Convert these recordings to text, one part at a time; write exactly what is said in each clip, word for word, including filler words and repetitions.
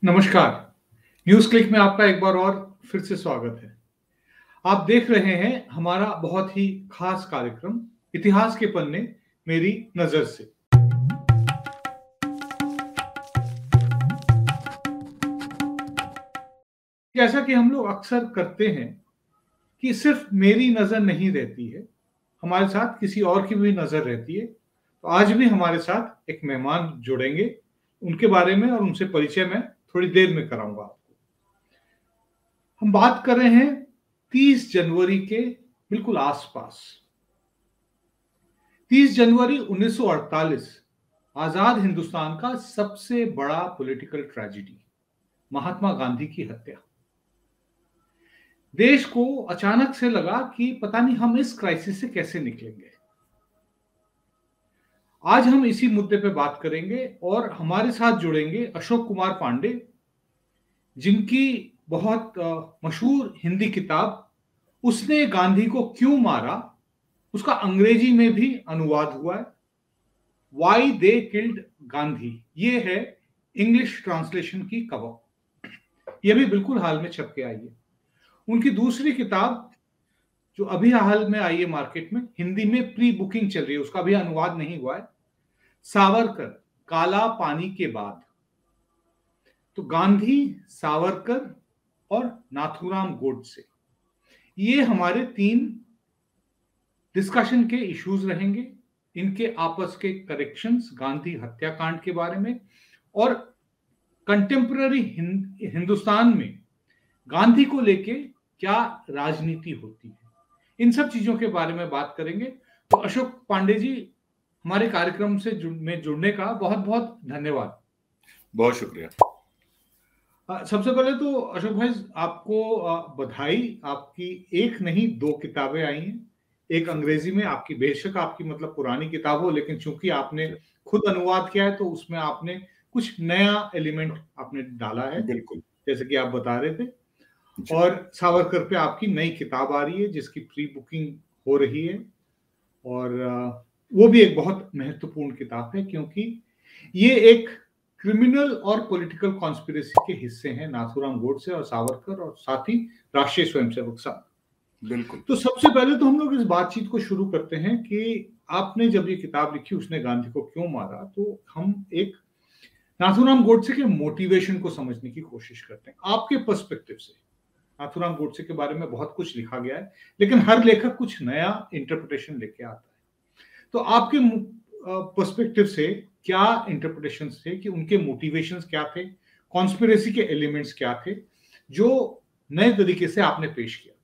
नमस्कार। News click में आपका एक बार और फिर से स्वागत है। आप देख रहे हैं हमारा बहुत ही खास कार्यक्रम इतिहास के पन्ने मेरी नजर से। जैसा कि हम लोग अक्सर करते हैं कि सिर्फ मेरी नजर नहीं रहती है, हमारे साथ किसी और की भी नजर रहती है। तो आज भी हमारे साथ एक मेहमान जुड़ेंगे, उनके बारे में और उनसे परिचय मैं थोड़ी देर में कराऊंगा आपको। हम बात कर रहे हैं तीस जनवरी के बिल्कुल आसपास। तीस जनवरी उन्नीस सौ अड़तालीस आजाद हिंदुस्तान का सबसे बड़ा पॉलिटिकल ट्रेजेडी, महात्मा गांधी की हत्या। देश को अचानक से लगा कि पता नहीं हम इस क्राइसिस से कैसे निकलेंगे। आज हम इसी मुद्दे पे बात करेंगे और हमारे साथ जुड़ेंगे अशोक कुमार पांडे, जिनकी बहुत मशहूर हिंदी किताब उसने गांधी को क्यों मारा, उसका अंग्रेजी में भी अनुवाद हुआ है, वाई दे किल्ड गांधी। ये है इंग्लिश ट्रांसलेशन की कवर। यह भी बिल्कुल हाल में छप के आई है। उनकी दूसरी किताब जो अभी हाल में आई है मार्केट में, हिंदी में प्री बुकिंग चल रही है, उसका भी अनुवाद नहीं हुआ है, सावरकर काला पानी के बाद। तो गांधी, सावरकर और नाथूराम गोडसे, ये हमारे तीन डिस्कशन के इश्यूज रहेंगे। इनके आपस के करेक्शंस, गांधी हत्याकांड के बारे में और कंटेम्पररी हिंदुस्तान में गांधी को लेके क्या राजनीति होती है, इन सब चीजों के बारे में बात करेंगे। तो अशोक पांडे जी, हमारे कार्यक्रम से जुड़, में जुड़ने का बहुत बहुत धन्यवाद। बहुत शुक्रिया। सबसे पहले तो अशोक भाई आपको बधाई, आपकी एक नहीं दो किताबें आई हैं। एक अंग्रेजी में आपकी, बेशक आपकी मतलब पुरानी किताब हो, लेकिन चूंकि आपने खुद अनुवाद किया है तो उसमें आपने कुछ नया एलिमेंट आपने डाला है, बिल्कुल जैसे कि आप बता रहे थे। और सावरकर पे आपकी नई किताब आ रही है जिसकी प्री बुकिंग हो रही है, और वो भी एक बहुत महत्वपूर्ण किताब है क्योंकि ये एक क्रिमिनल और पॉलिटिकल कॉन्स्पिरेसी के हिस्से हैं, नाथूराम गोडसे और सावरकर और साथ ही राष्ट्रीय स्वयंसेवक संघ। बिल्कुल। तो सबसे पहले तो हम लोग इस बातचीत को शुरू करते हैं कि आपने जब ये किताब लिखी, उसने गांधी को क्यों मारा, तो हम एक नाथूराम गोडसे के मोटिवेशन को समझने की कोशिश करते हैं आपके पर्सपेक्टिव से। नाथूराम गोडसे के बारे में बहुत कुछ लिखा गया है, लेकिन हर लेखक कुछ नया इंटरप्रिटेशन लेके आता है। तो आपके पर्सपेक्टिव से क्या इंटरप्रिटेशन थे कि उनके मोटिवेशंस क्या थे, कॉन्स्पिरेसी के एलिमेंट्स क्या थे जो नए तरीके से आपने पेश किया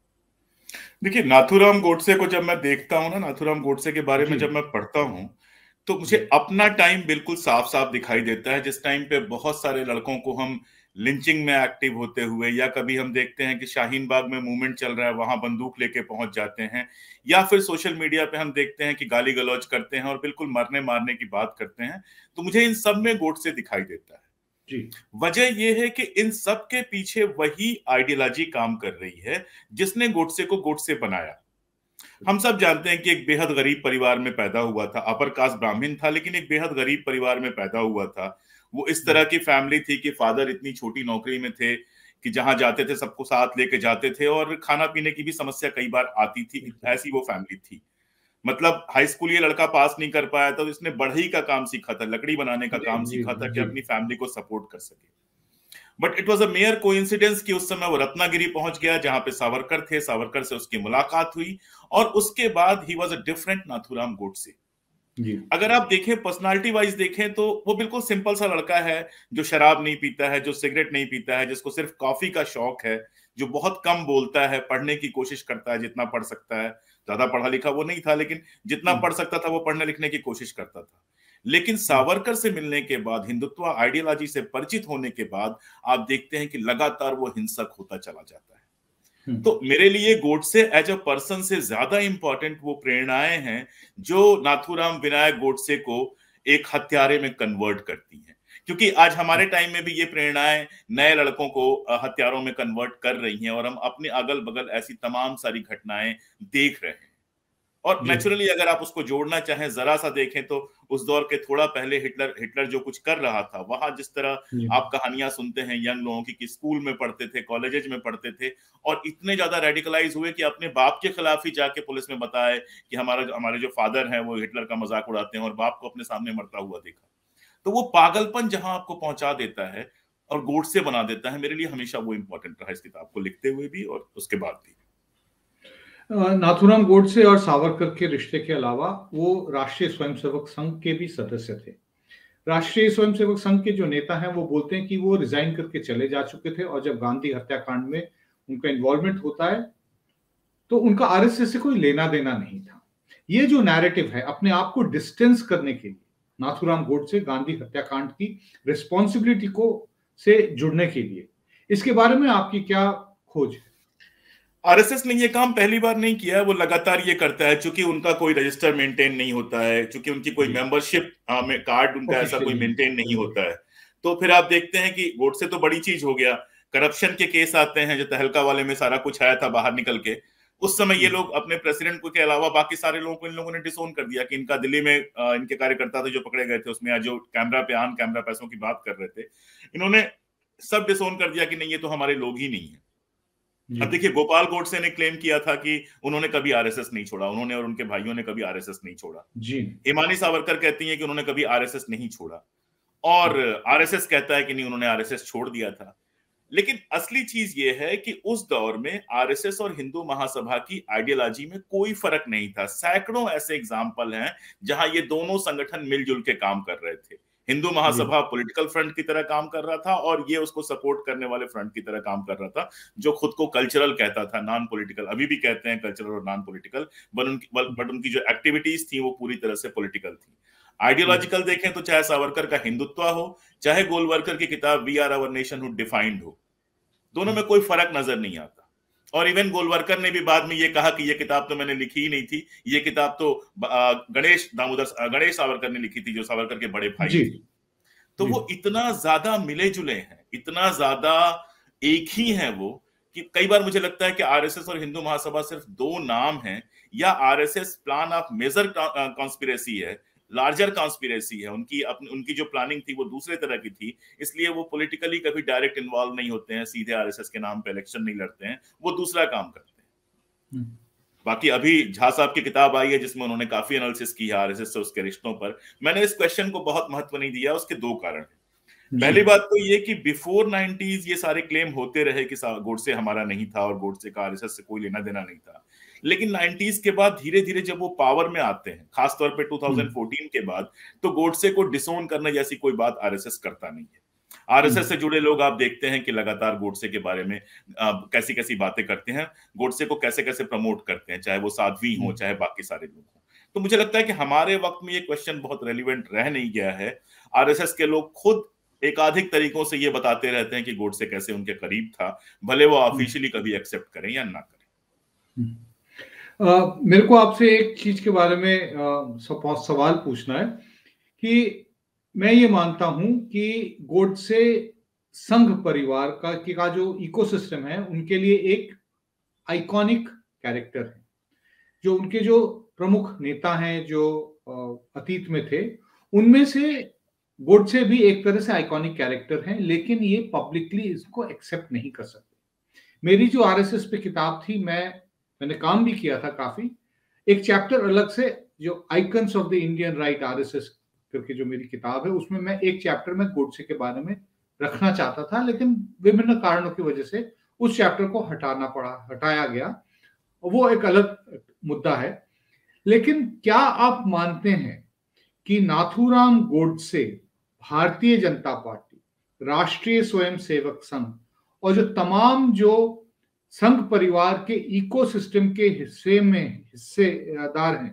था? देखिए, नाथूराम गोडसे को जब मैं देखता हूं ना, नाथूराम गोडसे के बारे में जब मैं पढ़ता हूं, तो मुझे अपना टाइम बिल्कुल साफ साफ दिखाई देता है, जिस टाइम पे बहुत सारे लड़कों को हम लिंचिंग में एक्टिव होते हुए, या कभी हम देखते हैं कि शाहीन बाग में मूवमेंट चल रहा है, वहां बंदूक लेके पहुंच जाते हैं, या फिर सोशल मीडिया पे हम देखते हैं कि गाली गलौज करते हैं और बिल्कुल मरने मारने की बात करते हैं। तो मुझे इन सब में गोडसे दिखाई देता है। जी। वजह यह है कि इन सब के पीछे वही आइडियोलॉजी काम कर रही है जिसने गोडसे को गोडसे बनाया। हम सब जानते हैं कि एक बेहद गरीब परिवार में पैदा हुआ था, अपर कास्ट ब्राह्मण था, लेकिन एक बेहद गरीब परिवार में पैदा हुआ था। वो इस तरह की फैमिली थी कि फादर इतनी छोटी नौकरी में थे कि जहां जाते थे सबको साथ लेके जाते थे, और खाना पीने की भी समस्या कई बार आती थी। ऐसी वो फैमिली थी। मतलब हाई स्कूल ये लड़का पास नहीं कर पाया था, तो इसने बढ़ई का काम सीखा था, लकड़ी बनाने का काम सीखा था कि अपनी फैमिली को सपोर्ट कर सके। But it was a mere coincidence कि उस समय वो रत्नागिरी पहुंच गया जहां पे सावरकर थे, सावरकर से उसकी मुलाकात हुई, और उसके बाद ही was a different Nathuram Godse. अगर आप देखें, पर्सनालिटी वाइज देखें, तो वो बिल्कुल सिंपल सा लड़का है जो शराब नहीं पीता है, जो सिगरेट नहीं पीता है, जिसको सिर्फ कॉफी का शौक है, जो बहुत कम बोलता है, पढ़ने की कोशिश करता है जितना पढ़ सकता है। ज्यादा पढ़ा लिखा वो नहीं था, लेकिन जितना पढ़ सकता था वो पढ़ने लिखने की कोशिश करता था। लेकिन सावरकर से मिलने के बाद, हिंदुत्व आइडियोलॉजी से परिचित होने के बाद, आप देखते हैं कि लगातार वो हिंसक होता चला जाता है। तो मेरे लिए गोडसे एज अ पर्सन से ज्यादा इंपॉर्टेंट वो प्रेरणाएं हैं जो नाथूराम विनायक गोडसे को एक हत्यारे में कन्वर्ट करती हैं, क्योंकि आज हमारे टाइम में भी ये प्रेरणाएं नए लड़कों को हत्यारों में कन्वर्ट कर रही हैं, और हम अपने अगल बगल ऐसी तमाम सारी घटनाएं देख रहे हैं। और नेचुरली अगर आप उसको जोड़ना चाहें, जरा सा देखें तो उस दौर के थोड़ा पहले हिटलर हिटलर जो कुछ कर रहा था, वहां जिस तरह आप कहानियां सुनते हैं यंग लोगों की कि स्कूल में पढ़ते थे, कॉलेजेस में पढ़ते थे और इतने ज्यादा रेडिकलाइज हुए कि अपने बाप के खिलाफ ही जाके पुलिस में बताए कि हमारा हमारे जो फादर हैं वो हिटलर का मजाक उड़ाते हैं, और बाप को अपने सामने मरता हुआ देखा। तो वो पागलपन जहां आपको पहुंचा देता है और गोडसे बना देता है, मेरे लिए हमेशा वो इंपॉर्टेंट रहा इस किताब को लिखते हुए भी और उसके बाद भी। नाथूराम गोडसे और सावरकर के रिश्ते के अलावा वो राष्ट्रीय स्वयंसेवक संघ के भी सदस्य थे। राष्ट्रीय स्वयंसेवक संघ के जो नेता हैं वो बोलते हैं कि वो रिजाइन करके चले जा चुके थे और जब गांधी हत्याकांड में उनका इन्वॉल्वमेंट होता है तो उनका आरएसएस से कोई लेना देना नहीं था। ये जो नैरेटिव है अपने आप को डिस्टेंस करने के लिए नाथूराम गोडसे गांधी हत्याकांड की रिस्पॉन्सिबिलिटी को से जुड़ने के लिए, इसके बारे में आपकी क्या खोज है? आरएसएस ने ये काम पहली बार नहीं किया है, वो लगातार ये करता है, चूंकि उनका कोई रजिस्टर मेंटेन नहीं होता है, चूंकि उनकी कोई मेंबरशिप में कार्ड उनका ऐसा कोई मेंटेन नहीं होता है। तो फिर आप देखते हैं कि गोडसे तो बड़ी चीज हो गया, करप्शन के केस आते हैं, जो तहलका वाले में सारा कुछ आया था बाहर निकल के, उस समय ये लोग अपने प्रेसिडेंट को के अलावा बाकी सारे लोगों को इन लोगों ने डिसोन कर दिया कि इनका दिल्ली में इनके कार्यकर्ता थे जो पकड़े गए थे उसमें, जो कैमरा पे आन कैमरा पैसों की बात कर रहे थे, इन्होंने सब डिसोन कर दिया कि नहीं ये तो हमारे लोग ही नहीं है। अब देखिए, गोपाल गोडसे ने क्लेम किया था कि उन्होंने कभी आरएसएस नहीं छोड़ा, उन्होंने और उनके भाइयों ने कभी आरएसएस नहीं छोड़ा। जी। इमानी सावरकर कहती हैं कि उन्होंने कभी आरएसएस नहीं छोड़ा, और आरएसएस कहता है कि नहीं उन्होंने आरएसएस छोड़ दिया था। लेकिन असली चीज ये है कि उस दौर में आरएसएस और हिंदू महासभा की आइडियोलॉजी में कोई फर्क नहीं था। सैकड़ों ऐसे एग्जाम्पल हैं जहां ये दोनों संगठन मिलजुल के काम कर रहे थे। हिंदू महासभा पॉलिटिकल फ्रंट की तरह काम कर रहा था और ये उसको सपोर्ट करने वाले फ्रंट की तरह काम कर रहा था, जो खुद को कल्चरल कहता था, नॉन पॉलिटिकल। अभी भी कहते हैं कल्चरल और नॉन पॉलिटिकल, बट उनकी बट उनकी जो एक्टिविटीज थी वो पूरी तरह से पॉलिटिकल थी। आइडियोलॉजिकल देखें तो चाहे सावरकर का हिंदुत्व हो, चाहे गोलवरकर की किताब we are our nationhood defined हो, दोनों में कोई फर्क नजर नहीं आता। और इवन गोलवरकर ने भी बाद में ये कहा कि ये किताब तो मैंने लिखी ही नहीं थी, ये किताब तो गणेश दामोदर गणेश सावरकर ने लिखी थी, जो सावरकर के बड़े भाई थे। तो वो इतना ज्यादा मिले जुले हैं, इतना ज्यादा एक ही हैं वो, कि कई बार मुझे लगता है कि आरएसएस और हिंदू महासभा सिर्फ दो नाम हैं, या RSS plan of major conspiracy है, लार्जर कॉन्स्पिरेसी है। उनकी अपनी उनकी जो प्लानिंग थी वो दूसरे तरह की थी, इसलिए वो पॉलिटिकली कभी डायरेक्ट इन्वॉल्व नहीं होते हैं, सीधे आरएसएस के नाम पे इलेक्शन नहीं लड़ते हैं, वो दूसरा काम करते हैं। बाकी अभी झा साहब की किताब आई है जिसमें उन्होंने काफी एनालिसिस की है आरएसएस से उसके रिश्तों पर। मैंने इस क्वेश्चन को बहुत महत्व नहीं दिया, उसके दो कारण हैं। पहली बात तो ये कि बिफोर नाइंटीज़ ये सारे क्लेम होते रहे कि गोडसे हमारा नहीं था और गोडसे का आरएसएस से कोई लेना देना नहीं था, लेकिन नाइंटीज़ के बाद धीरे धीरे जब वो पावर में आते हैं, खासतौर पे दो हज़ार चौदह के बाद, तो गोडसे को डिसोन करने जैसी कोई बात आरएसएस करता नहीं है। आरएसएस से जुड़े लोग आप देखते हैं कि लगातार गोडसे के बारे में कैसी कैसी बातें करते हैं, गोडसे को कैसे कैसे प्रमोट करते हैं, चाहे वो साध्वी हो चाहे बाकी सारे लोग हों। तो मुझे लगता है कि हमारे वक्त में ये क्वेश्चन बहुत रेलिवेंट रह नहीं गया है। आरएसएस के लोग खुद एकाधिक तरीकों से ये बताते रहते हैं कि गोडसे कैसे उनके करीब था, भले वो ऑफिशियली कभी एक्सेप्ट करें या ना करें। Uh, मेरे को आपसे एक चीज के बारे में uh, सवाल पूछना है कि मैं ये मानता हूं कि गोडसे संघ परिवार का की का जो इकोसिस्टम है उनके लिए एक आइकॉनिक कैरेक्टर है। जो उनके जो प्रमुख नेता हैं जो uh, अतीत में थे, उनमें से गोडसे भी एक तरह से आइकॉनिक कैरेक्टर हैं, लेकिन ये पब्लिकली इसको एक्सेप्ट नहीं कर सकते। मेरी जो आरएसएस पे किताब थी, मैं मैंने काम भी किया था काफी, एक चैप्टर अलग से जो icons of the Indian right RSS करके जो मेरी किताब है, उसमें मैं एक चैप्टर में गोडसे के बारे में रखना चाहता था, लेकिन विभिन्न कारणों की वजह से उस चैप्टर को हटाना पड़ा, हटाया गया, और वो एक अलग मुद्दा है। लेकिन क्या आप मानते हैं कि नाथूराम गोडसे भारतीय जनता पार्टी, राष्ट्रीय स्वयंसेवक संघ और जो तमाम जो संघ परिवार के इकोसिस्टम के हिस्से में हिस्सेदार हैं,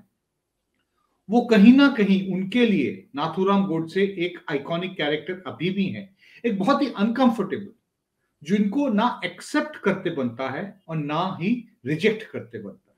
वो कहीं ना कहीं उनके लिए नाथूराम गोडसे एक आइकॉनिक कैरेक्टर अभी भी है, एक बहुत ही अनकंफर्टेबल, जिनको ना एक्सेप्ट करते बनता है और ना ही रिजेक्ट करते बनता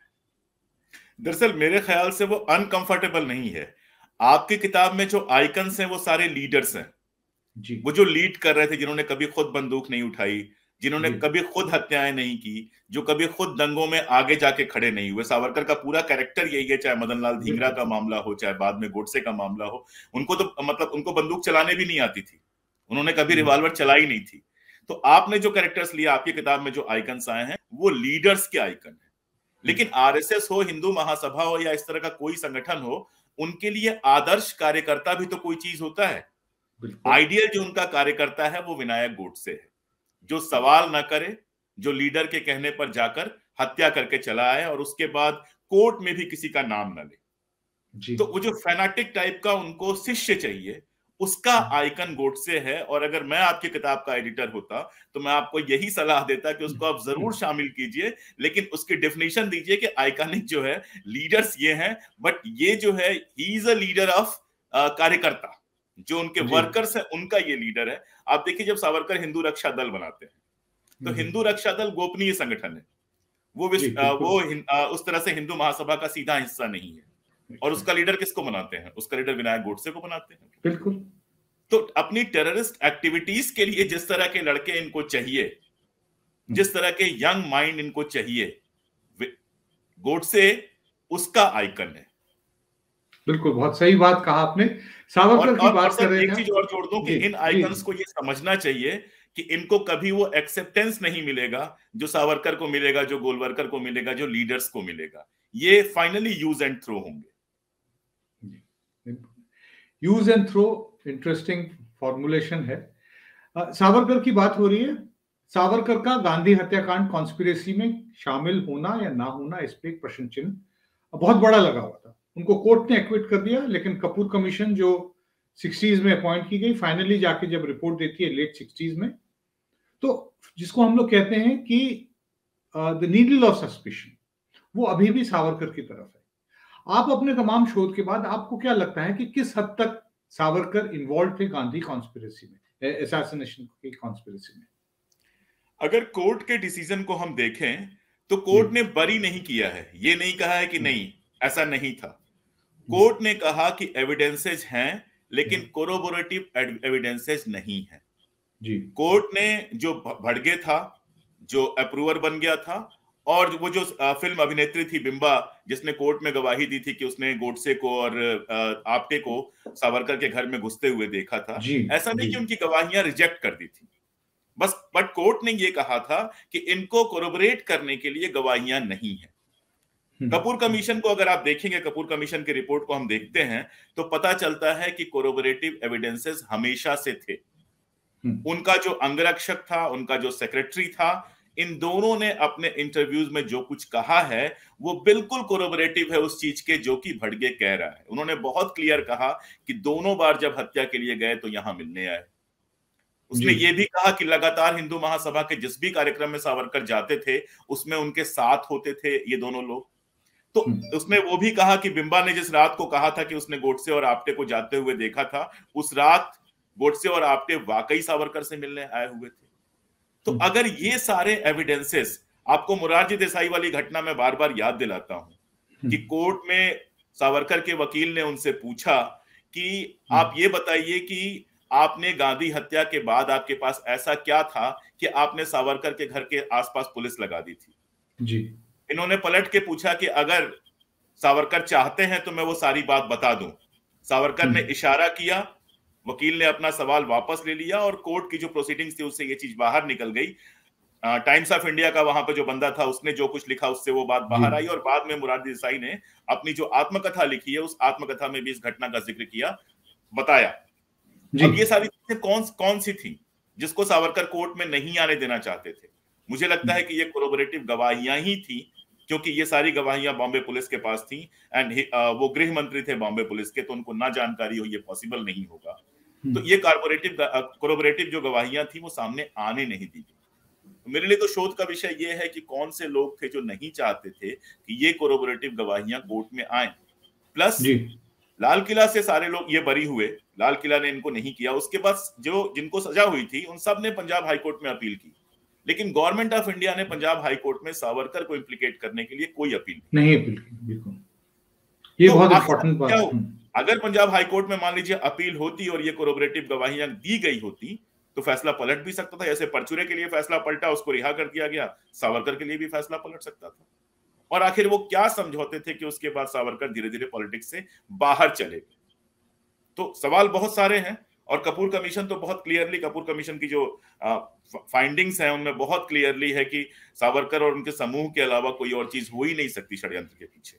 है। दरअसल मेरे ख्याल से वो अनकंफर्टेबल नहीं है। आपकी किताब में जो आइकन्स हैं वो सारे लीडर्स हैं जी। वो जो लीड कर रहे थे, जिन्होंने कभी खुद बंदूक नहीं उठाई, जिन्होंने कभी खुद हत्याएं नहीं की, जो कभी खुद दंगों में आगे जाके खड़े नहीं हुए। सावरकर का पूरा कैरेक्टर यही है, चाहे मदन लाल धिंगरा का मामला हो, चाहे बाद में गोडसे का मामला हो। उनको तो मतलब उनको बंदूक चलाने भी नहीं आती थी, उन्होंने कभी रिवॉल्वर चलाई नहीं थी। तो आपने जो कैरेक्टर्स लिया, आपकी किताब में जो आइकन्स आए हैं, वो लीडर्स के आइकन है। लेकिन आरएसएस हो, हिंदू महासभा हो, या इस तरह का कोई संगठन हो, उनके लिए आदर्श कार्यकर्ता भी तो कोई चीज होता है। आइडियल जो उनका कार्यकर्ता है वो विनायक गोडसे है, जो सवाल ना करे, जो लीडर के कहने पर जाकर हत्या करके चला आए और उसके बाद कोर्ट में भी किसी का नाम न ले। तो वो जो फैनाटिक टाइप का उनको शिष्य चाहिए, उसका आइकन गोडसे है। और अगर मैं आपकी किताब का एडिटर होता तो मैं आपको यही सलाह देता कि उसको आप जरूर शामिल कीजिए, लेकिन उसकी डेफिनेशन दीजिए कि आइकॉनिक जो है लीडर्स ये हैं, बट ये जो है he is a leader of karyakarta, जो उनके वर्कर्स हैं उनका ये लीडर है। आप देखिए, जब सावरकर हिंदू रक्षा दल बनाते हैं तो हिंदू रक्षा दल गोपनीय संगठन है, वो वो उस तरह से हिंदू महासभा का सीधा हिस्सा नहीं है। और उसका लीडर किसको बनाते हैं? उसका लीडर विनायक गोडसे को बनाते हैं। बिल्कुल। तो अपनी टेररिस्ट एक्टिविटीज के लिए जिस तरह के लड़के इनको चाहिए, जिस तरह के यंग माइंड इनको चाहिए, गोडसे उसका आइकन है। बिल्कुल, बहुत सही बात कहा आपने। सावरकर की बात कर रहे हैं। एक चीज और जोड़ दूं कि इन आइकन्स को ये समझना चाहिए कि इनको कभी वो एक्सेप्टेंस नहीं मिलेगा जो सावरकर को मिलेगा, जो गोलवरकर को मिलेगा, जो लीडर्स को मिलेगा। ये फाइनली यूज एंड थ्रो होंगे। Use and throw, interesting formulation है। सावरकर की बात हो रही है। सावरकर का गांधी हत्याकांड कॉन्स्पिरेसी में शामिल होना या ना होना, इस पे एक प्रश्न चिन्ह बहुत बड़ा लगा हुआ था। उनको कोर्ट ने एक्विट कर दिया, लेकिन कपूर कमीशन जो सिक्सटीज में अपॉइंट की गई, फाइनली जाके जब रिपोर्ट देती है लेट सिक्सटीज में, तो जिसको हम लोग कहते हैं कि द नीडल ऑफ सस्पिशन, वो अभी भी सावरकर की तरफ है। आप अपने तमाम शोध के बाद आपको क्या लगता है कि किस हद तक सावरकर इन्वॉल्व थे गांधी कॉन्स्पिरेसी में, असैसिनेशन की कॉन्स्पिरेसी में? अगर कोर्ट के डिसीजन को हम देखें तो कोर्ट ने बरी नहीं किया है, ये नहीं कहा है कि नहीं ऐसा नहीं था। कोर्ट ने कहा कि एविडेंसेस हैं, लेकिन कोरोबोरेटिव एविडेंसेस नहीं है। जी। कोर्ट ने जो भड़गे था, जो अप्रूवर बन गया था, और वो जो फिल्म अभिनेत्री थी बिंबा, जिसने कोर्ट में गवाही दी थी कि उसने गोडसे को और आप्टे को सावरकर के घर में घुसते हुए देखा था, ऐसा नहीं कि उनकी गवाहियां रिजेक्ट कर दी थी बस, बट कोर्ट ने ये कहा था कि इनको कोरोबोरेट करने के लिए गवाहियां नहीं है। कपूर कमीशन को अगर आप देखेंगे, कपूर कमीशन की रिपोर्ट को हम देखते हैं तो पता चलता है कि कोरोबोरेटिव एविडेंसेस हमेशा से थे। उनका जो अंगरक्षक था, उनका जो सेक्रेटरी था, इन दोनों ने अपने इंटरव्यूज में जो कुछ कहा है वो बिल्कुल कोरोबोरेटिव है उस चीज के जो कि भड़गे कह रहा है। उन्होंने बहुत क्लियर कहा कि दोनों बार जब हत्या के लिए गए तो यहां मिलने आए। उसने ये भी कहा कि लगातार हिंदू महासभा के जिस भी कार्यक्रम में सावरकर जाते थे उसमें उनके साथ होते थे ये दोनों लोग। तो उसने वो भी कहा कि बिंबा ने जिस रात को कहा था कि उसने गोडसे और आप्टे को जाते हुए देखा था, उस रात गोडसे और आप्टे वाकई सावरकर से मिलने आए हुए थे। तो अगर ये सारे एविडेंसेस, आपको मोरारजी देसाई वाली घटना में बार बार याद दिलाता हूं कि कोर्ट में सावरकर के वकील ने उनसे पूछा कि आप ये बताइए कि आपने गांधी हत्या के बाद आपके पास ऐसा क्या था कि आपने सावरकर के घर के आसपास पुलिस लगा दी थी। जी। इन्होंने पलट के पूछा कि अगर सावरकर चाहते हैं तो मैं वो सारी बात बता दूं। सावरकर ने इशारा किया, वकील ने अपना सवाल वापस ले लिया और कोर्ट की जो प्रोसीडिंग्स थी उससे ये चीज बाहर निकल गई। टाइम्स ऑफ इंडिया का वहां पर जो बंदा था उसने जो कुछ लिखा उससे वो बात बाहर आई, और बाद में मोरारजी देसाई ने अपनी जो आत्मकथा लिखी है उस आत्मकथा में भी इस घटना का जिक्र किया, बताया। अब ये सारी चीजें कौन कौन सी थी जिसको सावरकर कोर्ट में नहीं आने देना चाहते थे? मुझे लगता है कि ये कोरोबोरेटिव गवाहियां ही थी, क्योंकि ये सारी गवाहियां बॉम्बे पुलिस के पास थी एंड वो गृह मंत्री थे बॉम्बे पुलिस के, तो उनको ना जानकारी हो ये पॉसिबल नहीं होगा। तो ये कॉर्पोरेटिव कोरोबोरेटिव जो गवाहियां थी वो सामने आने नहीं दी गई। तो मेरे लिए तो शोध का विषय ये है कि कौन से लोग थे जो नहीं चाहते थे कि ये कोरोबोरेटिव गवाहियां कोर्ट में आए। प्लस लाल किला से सारे लोग ये बरी हुए, लाल किला ने इनको नहीं किया। उसके बाद जो जिनको सजा हुई थी उन सब ने पंजाब हाईकोर्ट में अपील की, लेकिन गवर्नमेंट ऑफ इंडिया ने पंजाब हाईकोर्ट में सावरकर को इंप्लीकेट करने के लिए कोई अपील नहीं अपील की। बिल्कुल, ये तो बहुत इंपॉर्टेंट बात है। अगर पंजाब हाईकोर्ट में मान लीजिए अपील होती और ये कोरोबोरेटिव गवाहियां दी गई होती तो फैसला पलट भी सकता था। जैसे परचूरे के लिए फैसला पलटा, उसको रिहा कर दिया गया, सावरकर के लिए भी फैसला पलट सकता था। और आखिर वो क्या समझौते थे कि उसके बाद सावरकर धीरे धीरे पॉलिटिक्स से बाहर चले गए। तो सवाल बहुत सारे हैं, और कपूर कमीशन तो बहुत क्लियरली, कपूर कमीशन की जो फाइंडिंग्स हैं उनमें बहुत क्लियरली है कि सावरकर और उनके समूह के अलावा कोई और चीज हो ही नहीं सकती षड्यंत्र के पीछे।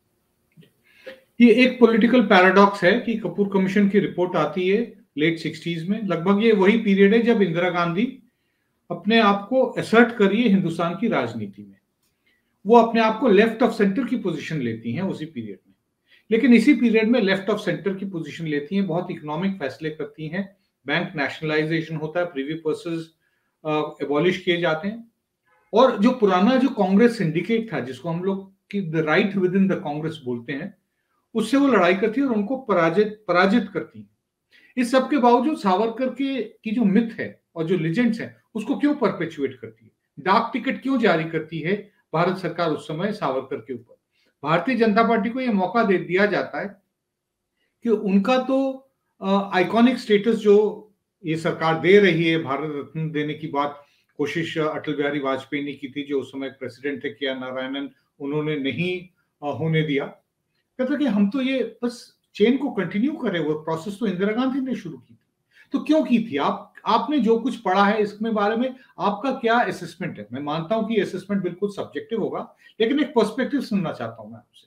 ये एक पॉलिटिकल पैराडॉक्स है कि कपूर कमीशन की रिपोर्ट आती है लेट सिक्सटीज में, लगभग ये वही पीरियड है जब इंदिरा गांधी अपने आप को असर्ट करिए हिंदुस्तान की राजनीति में। वो अपने आप को लेफ्ट ऑफ सेंटर की पोजीशन लेती हैं उसी पीरियड में, लेकिन इसी पीरियड में लेफ्ट ऑफ सेंटर की पोजीशन लेती हैं, बहुत इकोनॉमिक फैसले करती हैं, बैंक नेशनलाइजेशन होता है, प्रीवी पर्सेस एबॉलिश किए जाते हैं, और जो पुराना जो कांग्रेस सिंडिकेट था जिसको हम लोग की the right within the Congress बोलते हैं, उससे वो लड़ाई करती है और उनको पराजित पराजित करती है। इस सब के बावजूद सावरकर के की जो मिथ है और जो लेजेंड्स है उसको क्यों परपेचुएट करती है, डाक टिकट क्यों जारी करती है भारत सरकार उस समय सावरकर के ऊपर? भारतीय जनता पार्टी को यह मौका दे दिया जाता है कि उनका तो आइकॉनिक स्टेटस जो ये सरकार दे रही है, भारत रत्न देने की बात कोशिश अटल बिहारी वाजपेयी ने की थी, जो उस समय प्रेसिडेंट थे के आर नारायणन, उन्होंने नहीं होने दिया। कहता कि हम तो ये बस चेन को कंटिन्यू करें, वो प्रोसेस तो इंदिरा गांधी ने शुरू की थी। तो क्यों की थी? आप आपने जो कुछ पढ़ा है इसमें बारे में आपका क्या असेसमेंट है? मैं मानता हूं कि असेसमेंट बिल्कुल सब्जेक्टिव होगा, लेकिन एक पर्सपेक्टिव सुनना चाहता हूं मैं आपसे।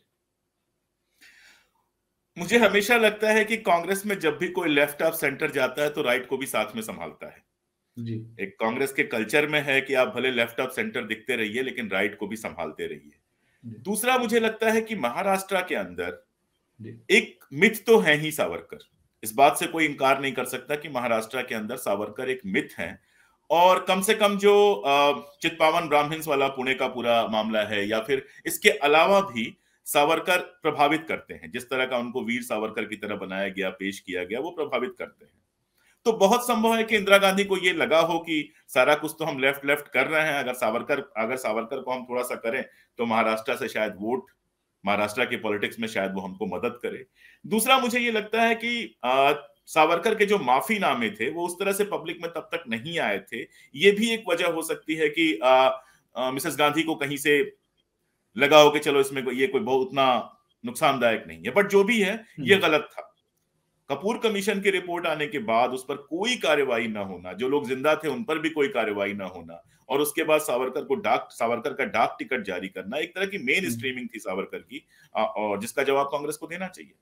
मुझे हमेशा लगता है कि कांग्रेस में जब भी कोई लेफ्ट ऑफ सेंटर जाता है तो राइट को भी साथ में संभालता है जी। एक कांग्रेस के कल्चर में है कि आप भले लेफ्ट ऑफ सेंटर दिखते रहिए लेकिन राइट को भी संभालते रहिए। दूसरा, मुझे लगता है कि महाराष्ट्र के अंदर एक मिथ तो है ही सावरकर, इस बात से कोई इंकार नहीं कर सकता कि महाराष्ट्र के अंदर सावरकर एक मिथ है। और कम से कम जो चित्पावन ब्राह्मण्स वाला पुणे का पूरा मामला है, या फिर इसके अलावा भी सावरकर प्रभावित करते हैं, जिस तरह का उनको वीर सावरकर की तरह बनाया गया, पेश किया गया, वो प्रभावित करते हैं। तो बहुत संभव है कि इंदिरा गांधी को ये लगा हो कि सारा कुछ तो हम लेफ्ट लेफ्ट कर रहे हैं, अगर सावरकर अगर सावरकर को हम थोड़ा सा करें तो महाराष्ट्र से शायद वोट, महाराष्ट्र के पॉलिटिक्स में शायद वो हमको मदद करे। दूसरा, मुझे ये लगता है कि आ, सावरकर के जो माफी नामे थे वो उस तरह से पब्लिक में तब तक नहीं आए थे। ये भी एक वजह हो सकती है कि आ, आ, मिसेस गांधी को कहीं से लगा हो कि चलो इसमें ये कोई बहुत उतना नुकसानदायक नहीं है, बट जो भी है ये गलत था। कपूर कमीशन की रिपोर्ट आने के बाद उस पर कोई कार्रवाई ना होना, जो लोग जिंदा थे उन पर भी कोई कार्रवाई ना होना, और उसके बाद सावरकर को डाक सावरकर का डाक टिकट जारी करना एक तरह की मेन स्ट्रीमिंग थी सावरकर की, और जिसका जवाब कांग्रेस को देना चाहिए।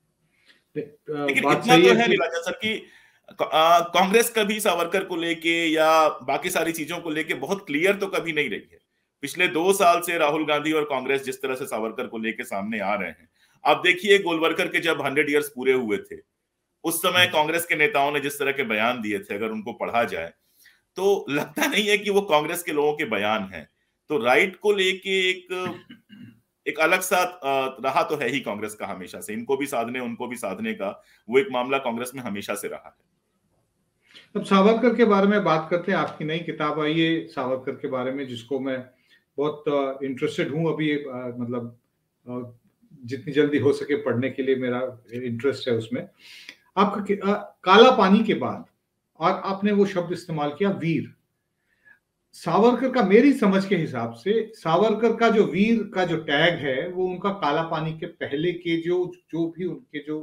लेकिन इतना तो है नीलांजन सर की कांग्रेस कभी सावरकर को लेके या बाकी सारी चीजों को लेके बहुत क्लियर तो कभी नहीं रही है। पिछले दो साल से राहुल गांधी और कांग्रेस जिस तरह से सावरकर को लेके सामने आ रहे हैं, आप देखिए गोलवरकर के जब हंड्रेड ईयर्स पूरे हुए थे उस समय कांग्रेस के नेताओं ने जिस तरह के बयान दिए थे, अगर उनको पढ़ा जाए तो लगता नहीं है कि वो कांग्रेस के लोगों के बयान हैं। तो राइट को लेके एक एक अलग सा रहा तो है ही कांग्रेस का हमेशा से, इनको भी साधने उनको भी साधने का वो एक मामला कांग्रेस में हमेशा से रहा है। अब सावरकर के बारे में बात करते हैं। आपकी नई किताब आई है सावरकर के बारे में, जिसको मैं बहुत इंटरेस्टेड हूं अभी, आ, मतलब आ, जितनी जल्दी हो सके पढ़ने के लिए मेरा इंटरेस्ट है उसमें। आपका आ, काला पानी के बाद, और आपने वो शब्द इस्तेमाल किया वीर। सावरकर का, मेरी समझ के हिसाब से सावरकर का जो वीर का जो टैग है वो उनका काला पानी के पहले के जो जो भी उनके जो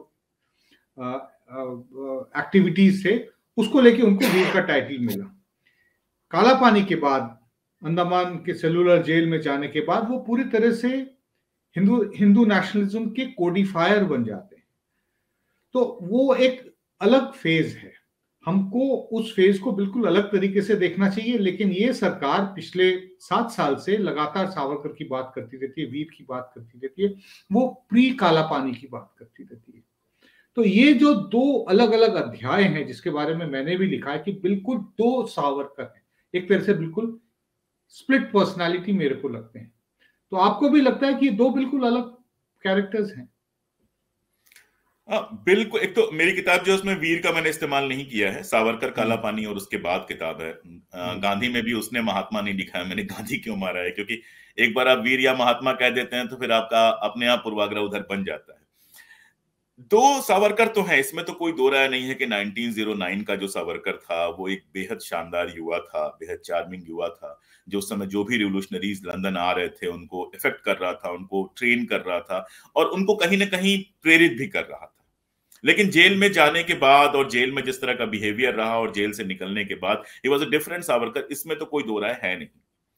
एक्टिविटीज थे उसको लेके उनको वीर का टाइटल मिला। काला पानी के बाद, अंडमान के सेलुलर जेल में जाने के बाद वो पूरी तरह से हिंदू हिंदू नेशनलिज्म के कोडिफायर बन जाते हैं। तो वो एक अलग फेज है, हमको उस फेज को बिल्कुल अलग तरीके से देखना चाहिए। लेकिन ये सरकार पिछले सात साल से लगातार सावरकर की बात करती रहती है, वीर की बात करती रहती है, वो प्री काला पानी की बात करती रहती है। तो ये जो दो अलग अलग अध्याय हैं जिसके बारे में मैंने भी लिखा है कि बिल्कुल दो सावरकर हैं, एक तरह से बिल्कुल स्प्लिट पर्सनालिटी मेरे को लगते हैं। तो आपको भी लगता है कि दो बिल्कुल अलग कैरेक्टर्स हैं? बिल्कुल। एक तो मेरी किताब जो उसमें वीर का मैंने इस्तेमाल नहीं किया है, सावरकर काला पानी और उसके बाद किताब है। गांधी में भी उसने महात्मा नहीं लिखा है, मैंने गांधी क्यों मारा है, क्योंकि एक बार आप वीर या महात्मा कह देते हैं तो फिर आपका अपने आप पूर्वाग्रह उधर बन जाता है। दो सावरकर तो हैं, इसमें तो कोई दो राय नहीं है कि नाइनटीन ज़ीरो नाइन का जो सावरकर था वो एक बेहद शानदार युवा था, बेहद चार्मिंग युवा था, जो उस समय जो भी रिवोल्यूशनरीज लंदन आ रहे थे उनको इफेक्ट कर रहा था, उनको ट्रेन कर रहा था और उनको कहीं ना कहीं प्रेरित भी कर रहा था। लेकिन जेल में जाने के बाद और जेल में जिस तरह का बिहेवियर रहा और जेल से निकलने के बाद ही वॉज अ डिफरेंट सावरकर, इसमें तो कोई दो राय है नहीं।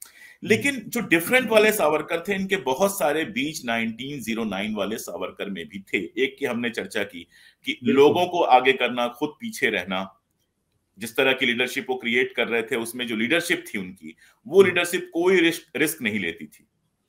लेकिन जो डिफरेंट वाले सावरकर थे, इनके बहुत सारे बीच नाइनटीन ज़ीरो नाइन वाले सावरकर में भी थे। एक की हमने चर्चा की कि लोगों को आगे करना, खुद पीछे रहना, जिस तरह की लीडरशिप वो क्रिएट कर रहे थे उसमें जो लीडरशिप थी उनकी, वो लीडरशिप कोई रिस्क रिस्क नहीं लेती थी।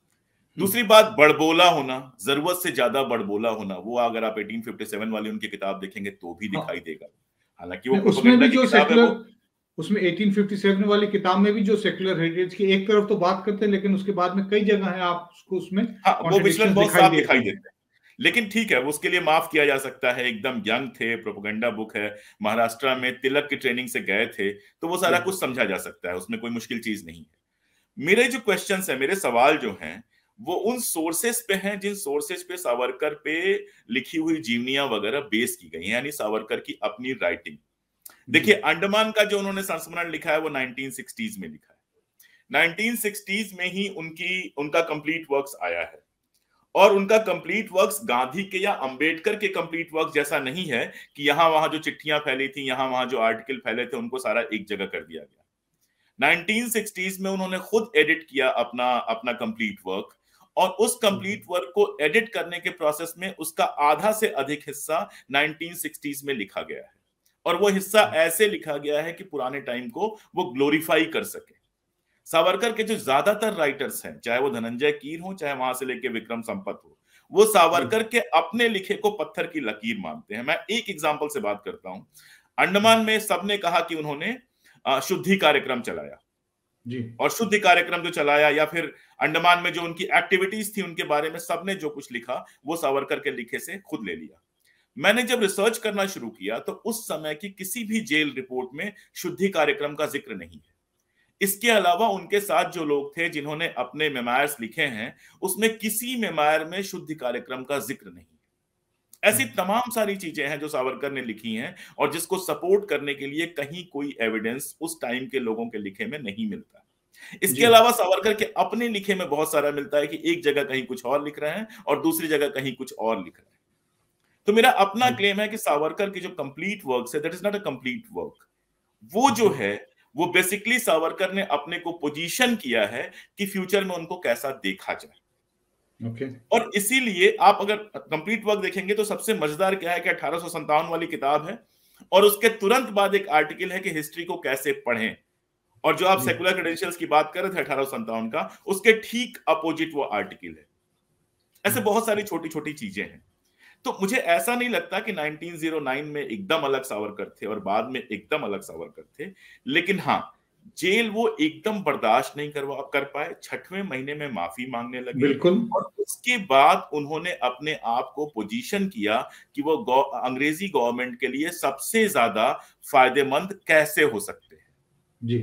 दूसरी बात, बड़बोला होना, जरूरत से ज्यादा बड़बोला होना, वो अगर आप अठारह सौ सत्तावन वाली उनकी किताब देखेंगे तो भी दिखाई देगा। हालांकि वो उसमें भी जो सेक्युलर, वो, उसमें अठारह सौ सत्तावन वाली किताब में भी जो सेक्युलर हेरिटेज की एक तरफ तो बात करते हैं, लेकिन उसके बाद में कई जगह है आप उसको उसमें हाँ, वो विचलन बहुत साफ दिखाई देते हैं। लेकिन ठीक है, उसके लिए माफ किया जा सकता है, एकदम यंग थे, प्रोपेगेंडा बुक है, महाराष्ट्र में तिलक की ट्रेनिंग से गए थे, तो वो सारा कुछ समझा जा सकता है, उसमें कोई मुश्किल चीज नहीं है। मेरे जो क्वेश्चंस है, मेरे सवाल जो हैं, वो उन सोर्सेस पे हैं जिन सोर्सेस पे सावरकर पे लिखी हुई जीवनियां वगैरह बेस की गई हैं, यानी सावरकर की अपनी राइटिंग। देखिए, अंडमान का जो उन्होंने संस्मरण लिखा है वो नाइनटीन सिक्सटीज़ में लिखा है। नाइनटीन सिक्सटीज़ में ही उनकी उनका कंप्लीट वर्क्स आया है, और उनका कंप्लीट वर्क्स गांधी के या अंबेडकर के कंप्लीट वर्क्स जैसा नहीं है कि यहां वहां जो चिट्ठियां फैली थी, यहां वहां जो आर्टिकल फैले थे, उनको सारा एक जगह कर दिया गया। नाइनटीन सिक्सटीज़ में उन्होंने खुद एडिट किया अपना अपना कंप्लीट वर्क, और उस कंप्लीट वर्क को एडिट करने के प्रोसेस में उसका आधा से अधिक हिस्सा नाइनटीन सिक्सटीज़ में लिखा गया है, और वो हिस्सा ऐसे लिखा गया है कि पुराने टाइम को वो ग्लोरीफाई कर सके। सावरकर के जो ज्यादातर राइटर्स हैं, चाहे वो धनंजय कीर हो, चाहे वहां से लेके विक्रम संपत हो, वो सावरकर के अपने लिखे को पत्थर की लकीर मानते हैं। मैं एक एग्जांपल से बात करता हूं। अंडमान में सबने कहा कि उन्होंने शुद्धि कार्यक्रम चलाया जी, और शुद्धि कार्यक्रम जो चलाया, या फिर अंडमान में जो उनकी एक्टिविटीज थी उनके बारे में सबने जो कुछ लिखा वो सावरकर के लिखे से खुद ले लिया। मैंने जब रिसर्च करना शुरू किया तो उस समय की किसी भी जेल रिपोर्ट में शुद्धि कार्यक्रम का जिक्र नहीं है। इसके अलावा उनके साथ जो लोग थे जिन्होंने अपने मेमोयर्स लिखे हैं, उसमें किसी मेमोयर में शुद्धि कार्यक्रम का जिक्र नहीं है। ऐसी तमाम सारी चीजें हैं जो सावरकर ने लिखी हैं और जिसको सपोर्ट करने के लिए कहीं कोई एविडेंस उस टाइम के लोगों के लिखे में नहीं मिलता। इसके अलावा सावरकर के अपने लिखे में बहुत सारा मिलता है कि एक जगह कहीं कुछ और लिख रहे हैं और दूसरी जगह कहीं कुछ और लिख रहे हैं। तो मेरा अपना क्लेम है कि सावरकर की जो कंप्लीट वर्क है, that is not a complete work. वो जो है वो बेसिकली सावरकर ने अपने को पोजीशन किया है कि फ्यूचर में उनको कैसा देखा जाए। Okay okay. और इसीलिए आप अगर कंप्लीट वर्क देखेंगे तो सबसे मजेदार क्या है कि अठारह सौ संतावन वाली किताब है और उसके तुरंत बाद एक आर्टिकल है कि हिस्ट्री को कैसे पढ़ें, और जो आप सेकुलर क्रेडेंशियल्स की बात कर रहे थे अठारह सौ संतावन का, उसके ठीक अपोजिट वो आर्टिकल है। ऐसे बहुत सारी छोटी छोटी चीजें हैं। तो मुझे ऐसा नहीं लगता कि नाइनटीन ज़ीरो नाइन में एकदम अलग सावरकर थे और बाद में एकदम अलग सावरकर थे, लेकिन हाँ, जेल वो एकदम बर्दाश्त नहीं करवा कर पाए। छठवें महीने में माफी मांगने लगे, बिल्कुल, और उसके बाद उन्होंने अपने आप को पोजीशन किया कि वो अंग्रेजी गवर्नमेंट के लिए सबसे ज्यादा फायदेमंद कैसे हो सकते हैं जी।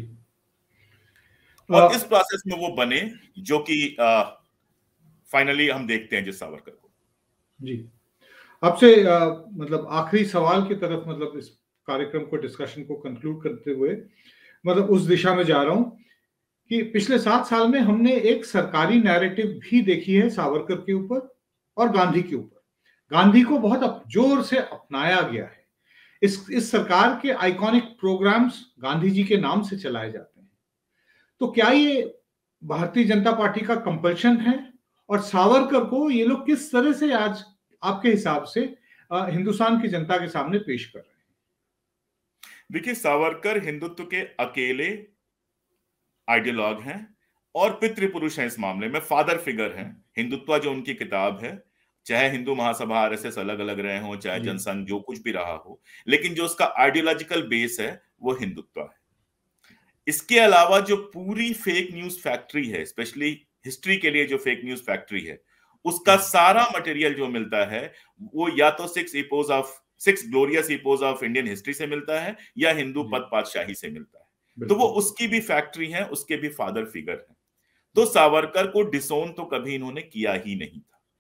और आ, इस प्रोसेस में वो बने जो कि फाइनली हम देखते हैं जिस सावरकर को। जी, आपसे मतलब आखिरी सवाल की तरफ, मतलब इस कार्यक्रम को, डिस्कशन को कंक्लूड करते हुए, मतलब उस दिशा में जा रहा हूं कि पिछले सात साल में हमने एक सरकारी नैरेटिव भी देखी है सावरकर के ऊपर और गांधी के ऊपर। गांधी को बहुत जोर से अपनाया गया है। इस इस सरकार के आइकॉनिक प्रोग्राम्स गांधी जी के नाम से चलाए जाते हैं। तो क्या ये भारतीय जनता पार्टी का कंपल्शन है, और सावरकर को ये लोग किस तरह से आज आपके हिसाब से हिंदुस्तान की जनता के सामने पेश कर रहे हैं? देखिए, सावरकर हिंदुत्व के अकेले आइडियोलॉग हैं और पितृपुरुष हैं। इस मामले में फादर फिगर हैं। हिंदुत्व जो उनकी किताब है, चाहे हिंदू महासभा आरएसएस अलग अलग रहे हों, चाहे जनसंघ जो कुछ भी रहा हो, लेकिन जो उसका आइडियोलॉजिकल बेस है वो हिंदुत्व है। इसके अलावा जो पूरी फेक न्यूज फैक्ट्री है, स्पेशली हिस्ट्री के लिए जो फेक न्यूज फैक्ट्री है, उसका सारा मटेरियल जो मिलता है वो या तो six epochs of six glorious epochs of Indian history से मिलता है या हिंदू पद पातशाही से मिलता है। तो वो उसकी भी फैक्ट्री है, उसके भी फादर फिगर है। तो सावरकर को डिसोन तो कभी इन्होंने किया ही नहीं था।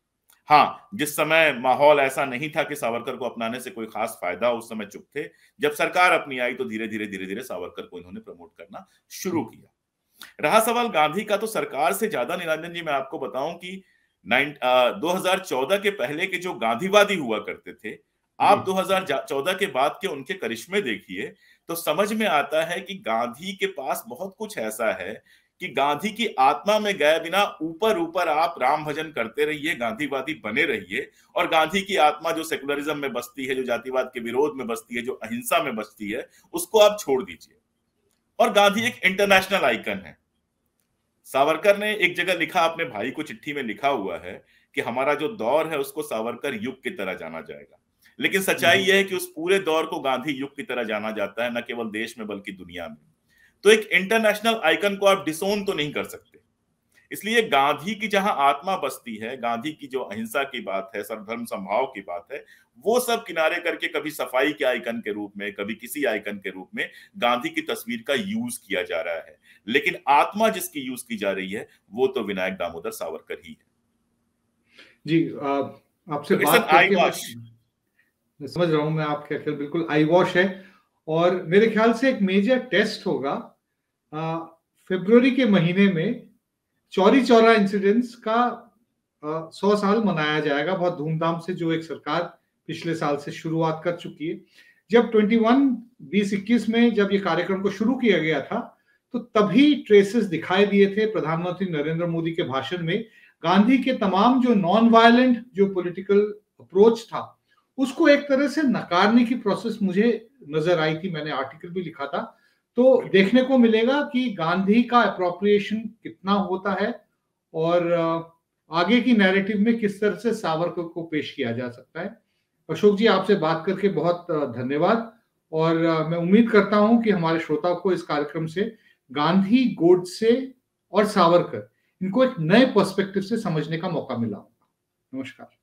हाँ, जिस समय माहौल ऐसा नहीं था कि सावरकर को अपनाने से कोई खास फायदा, उस समय चुप थे। जब सरकार अपनी आई तो धीरे धीरे धीरे धीरे सावरकर को इन्होंने प्रमोट करना शुरू किया। रहा सवाल गांधी का, तो सरकार से ज्यादा निरंजन जी मैं आपको बताऊं कि दो हज़ार चौदह के पहले के जो गांधीवादी हुआ करते थे, आप दो हज़ार चौदह के बाद के उनके करिश्मे देखिए तो समझ में आता है कि गांधी के पास बहुत कुछ ऐसा है कि गांधी की आत्मा में गए बिना ऊपर ऊपर आप राम भजन करते रहिए, गांधीवादी बने रहिए, और गांधी की आत्मा जो सेकुलरिज्म में बसती है, जो जातिवाद के विरोध में बसती है, जो अहिंसा में बसती है, उसको आप छोड़ दीजिए। और गांधी एक इंटरनेशनल आइकन है। सावरकर ने एक जगह लिखा, अपने भाई को चिट्ठी में लिखा हुआ है कि हमारा जो दौर है उसको सावरकर युग की तरह जाना जाएगा। लेकिन सच्चाई यह है कि उस पूरे दौर को गांधी युग की तरह जाना जाता है, न केवल देश में बल्कि दुनिया में। तो एक इंटरनेशनल आइकन को आप डिसोन तो नहीं कर सकते। इसलिए गांधी की जहां आत्मा बसती है, गांधी की जो अहिंसा की बात है, सर्वधर्म समभाव की बात है, वो सब किनारे करके कभी सफाई के आइकन के रूप में, कभी किसी आइकन के रूप में गांधी की तस्वीर का यूज किया जा रहा है। लेकिन आत्मा जिसकी यूज की जा रही है वो तो विनायक दामोदर सावरकर ही है। जी, आपसे तो बात करके मैं समझ रहा हूं, मैं आपके ख्याल बिल्कुल आई वॉश है। और मेरे ख्याल से एक मेजर टेस्ट होगा फरवरी के महीने में, चौरी चौरा इंसिडेंट्स का आ, सौ साल मनाया जाएगा बहुत धूमधाम से, जो एक सरकार पिछले साल से शुरुआत कर चुकी है। जब इक्कीस बीस इक्कीस में जब ये कार्यक्रम को शुरू किया गया था तो तभी ट्रेसेस दिखाई दिए थे प्रधानमंत्री नरेंद्र मोदी के भाषण में। गांधी के तमाम जो नॉन वायलेंट जो पॉलिटिकल अप्रोच था उसको एक तरह से नकारने की प्रोसेस मुझे नजर आई थी। मैंने आर्टिकल भी लिखा था। तो देखने को मिलेगा कि गांधी का अप्रोप्रिएशन कितना होता है और आगे की नैरेटिव में किस तरह से सावरकर को पेश किया जा सकता है। अशोक जी, आपसे बात करके बहुत धन्यवाद, और मैं उम्मीद करता हूं कि हमारे श्रोताओं को इस कार्यक्रम से गांधी, गोडसे और सावरकर, इनको एक नए पर्सपेक्टिव से समझने का मौका मिला होगा। नमस्कार।